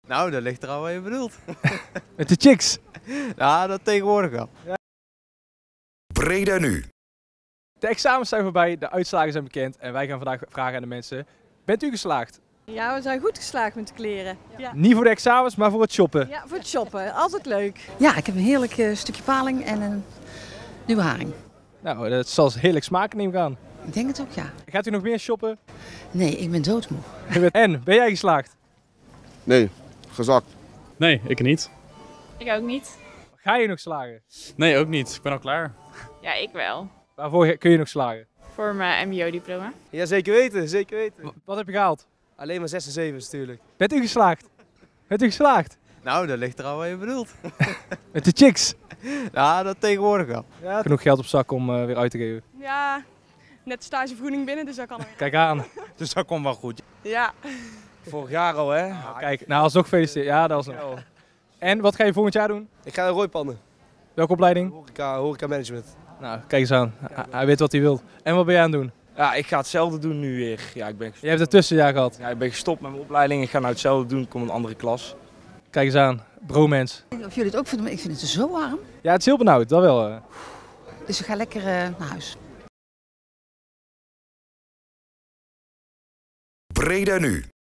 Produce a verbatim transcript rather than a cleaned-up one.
Nou, dat ligt er al wat je bedoelt. Met de chicks? Ja, dat tegenwoordig wel. Ja. Breda nu. De examens zijn voorbij, de uitslagen zijn bekend en wij gaan vandaag vragen aan de mensen. Bent u geslaagd? Ja, we zijn goed geslaagd met de kleren. Ja, Niet voor de examens, maar voor het shoppen. ja voor het shoppen. Altijd leuk. Ja, ik heb een heerlijk uh, stukje paling en een nieuwe haring. Nou, dat zal heerlijk smaken, neem ik aan. Ik denk het ook, ja. Gaat u nog meer shoppen? Nee, ik ben doodmoe. En, ben jij geslaagd? Nee, gezakt. Nee, ik niet. Ik ook niet. Ga je nog slagen? Nee, ook niet. Ik ben al klaar. Ja, ik wel. Waarvoor kun je nog slagen? Voor mijn M B O-diploma. Ja, zeker weten, zeker weten. Wat heb je gehaald? Alleen maar zes en zeven natuurlijk. Bent u geslaagd? Bent u geslaagd? Nou, dat ligt er al wat je bedoelt. Met de chicks? Ja, dat tegenwoordig wel. Ja, genoeg geld op zak om uh, weer uit te geven. Ja, net stagevergoeding binnen, dus dat kan er. Kijk aan. Dus dat komt wel goed. Ja. Vorig jaar al, hè? Nou, kijk, nou alsnog gefeliciteerd. Ja, dat was nog. En wat ga je volgend jaar doen? Ik ga naar Rooipannen. Welke opleiding? Horeca, horeca management. Nou, kijk eens aan. Hij, hij weet wat hij wil. En wat ben jij aan het doen? Ja, ik ga hetzelfde doen nu weer. Ja, ik ben gestopt, Jij hebt het tussenjaar gehad. ja, ik ben gestopt met mijn opleiding. Ik ga nou hetzelfde doen. Ik kom in een andere klas. Kijk eens aan. Bromance. Ik weet niet of jullie het ook vinden, maar ik vind het zo warm. Ja, het is heel benauwd, dat wel. Uh. Dus ik ga lekker uh, naar huis. Breda nu.